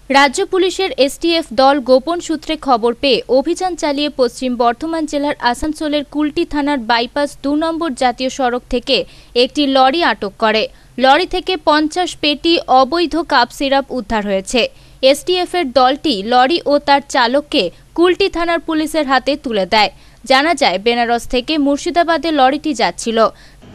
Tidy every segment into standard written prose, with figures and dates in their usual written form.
राज्य पुलिशेर एसटीएफ दल गोपन सूत्रे खबर पेये अभियान चालिए पश्चिम बर्धमान जिलार आसानसोलेर कुल्टी थानार बाईपास 2 नम्बर जातीय सड़क थेके एकटी लरि आटक करे। लरि थेके 50 पेटी अवैध काप सिराप उद्धार हयेछे। एसटीएफेर दलटी लरि ओ तार चालकके कुल्टी थानार पुलिशेर हाते तुले देय। जाना जाय बेनारस थेके मुर्शिदाबादे लरिटी जाच्छिलो।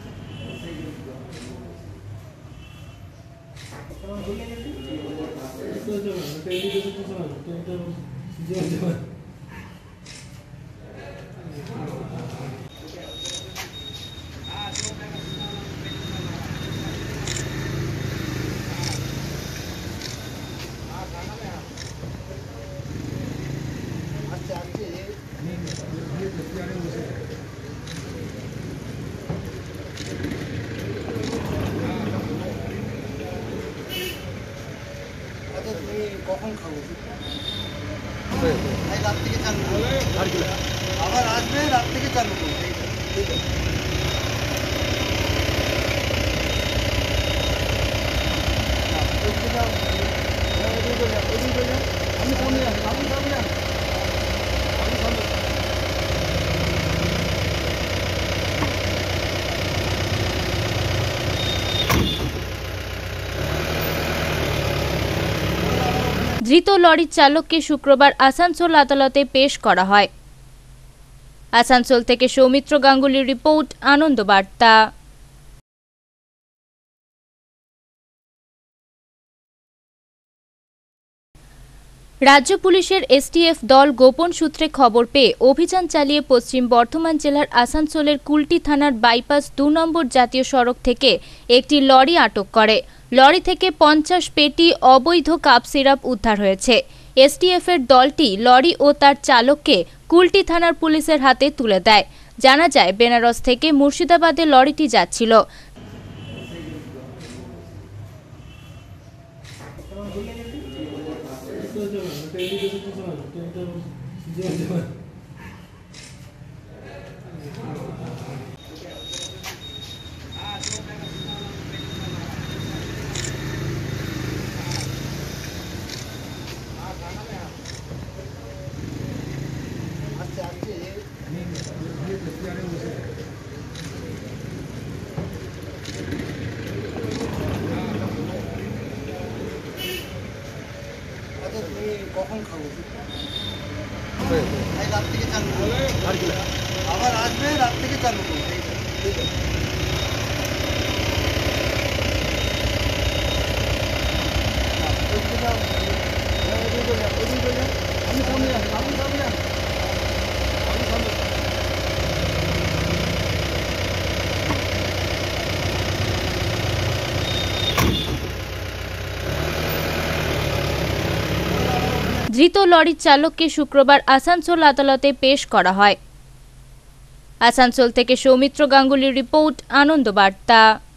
কখন খাবো রাত থেকে চালু আবার আসবে রাত থেকে চালু করবো ঠিক আছে আমি সামনে আপনি সামনে আমি সামনে धृत लरिर चालक के शुक्रवार आसानसोल आदालते पेश करा हय। आसानसोल थेके सौमित्र गांगुलीर रिपोर्ट, आनंद बार्ता। राज्य पुलिशेर एसटीएफ दल गोपन सूत्रे खबर पेये अभियान चालिए पश्चिम बर्धमान जिलार आसानसोलेर कुल्टी थानार बाईपास 2 नम्बर जातीय सड़क थेके एकटी लरि आटक करे। लरि थेके 50 पेटी अवैध काप सिराप उद्धार हयेछे। एसटीएफेर दलटी लरि ओ तार चालकके कुल्टी थानार पुलिशेर हाते तुले देय। जाना जाय बेनारस थेके मुर्शिदाबादे लरिटी जाच्छिलो। কখন খাবো রাত থেকে চালু করবো আবার আসবে রাত থেকে চালু করবো ঠিক আছে আমি সামনে আপনি সামনে আমি সামনে धृत लरिर चालक के शुक्रवार आसानसोल आदालते पेश करा हय। आसानसोल थेके सौमित्र गांगुलीर रिपोर्ट, आनंद बार्ता।